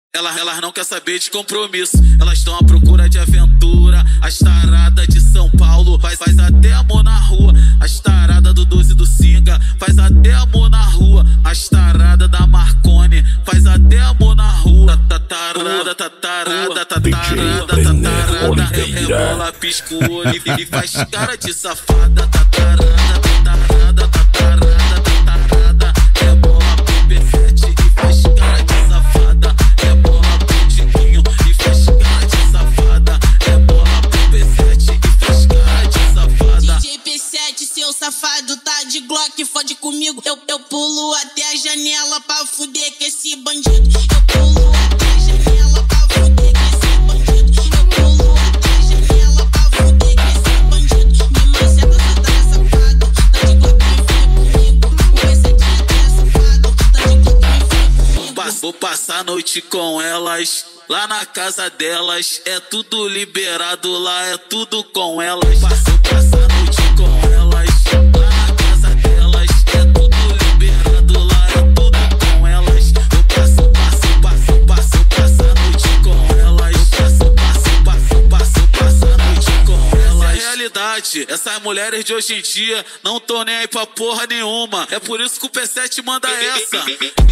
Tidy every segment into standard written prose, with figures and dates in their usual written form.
Elas não quer saber de compromisso, elas estão à procura de aventura. As taradas de São Paulo faz até amor na rua. As taradas do 12 do Singa faz até amor na rua. As taradas da Marconi faz até amor na rua. Tatarada, tatarada, tatarada, tatarada. Rebola, pisca o olho e faz cara de safada. Tatarada, tatarada, tatarada, tatarada. Rebola pro pivete e faz cara de safada. Rebola pro tiquinho e faz cara de safada. Rebola pro pivete e faz cara de safada. DJ P7, seu safado, tá de Glock, fode comigo. Eu pulo até a janela pra fuder com esse bandido. Eu pulo até a janela pra fuder com esse bandido. Eu pulo até a janela pra fuder com esse bandido. Me maceta, só tá safado, tá de Glock, me fica comigo. O P7 é safado, tá de Glock, me fica comigo. Vou passar a noite com elas, lá na casa delas. É tudo liberado lá, é tudo com elas. Vou passar a noite com elas, lá na casa delas. É tudo liberado lá, é tudo com elas. Vou passar a noite com elas. Passar a noite com elas. Essa é a realidade, essas mulheres de hoje em dia não tão nem aí pra porra nenhuma. É por isso que o P7 manda essa.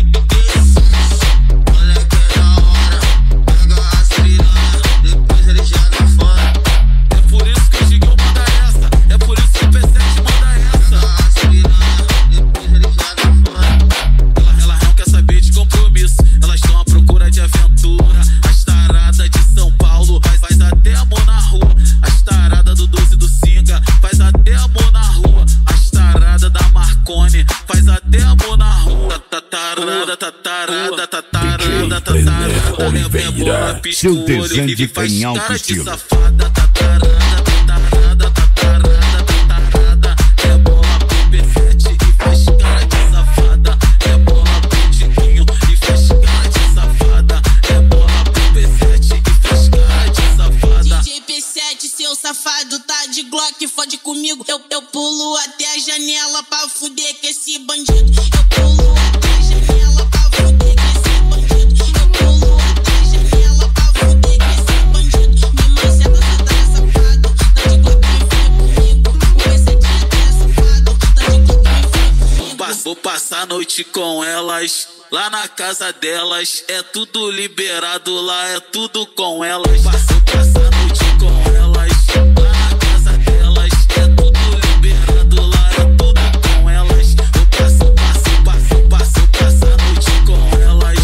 Faz até amor na rua. Tatarada, tatarada, tatarada, tatarada. Oliveira, seu desenho de tem alto estilo. Safada, tatarada, tatarada, tatarada, tatarada. Rebola pro pivete e faz cara de safada. Rebola pro tiquinho e faz cara de safada. Rebola pro pivete e faz cara de safada. DJ P7, seu safado, tá de Glock, fode comigo. Eu pulo até a janela pra fuder com esse bandido. Eu pulo até a janela pra fuder com esse bandido. Eu pulo até a janela pra fuder com esse bandido. Me maceta, só tá safado, tá de Glock, me fica comigo. O P7 é safado, tá de Glock, me fica comigo. Vou passar a noite com elas, lá na casa delas. É tudo liberado lá, é tudo com elas. Vou passar a noite com elas, lá na casa delas. É tudo liberado lá, é tudo com elas. Vou passar a noite com elas.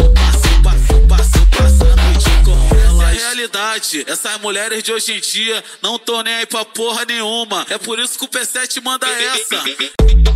Passar a noite com elas. Essa é a realidade, essas mulheres de hoje em dia não tão nem aí pra porra nenhuma. É por isso que o P7 manda essa.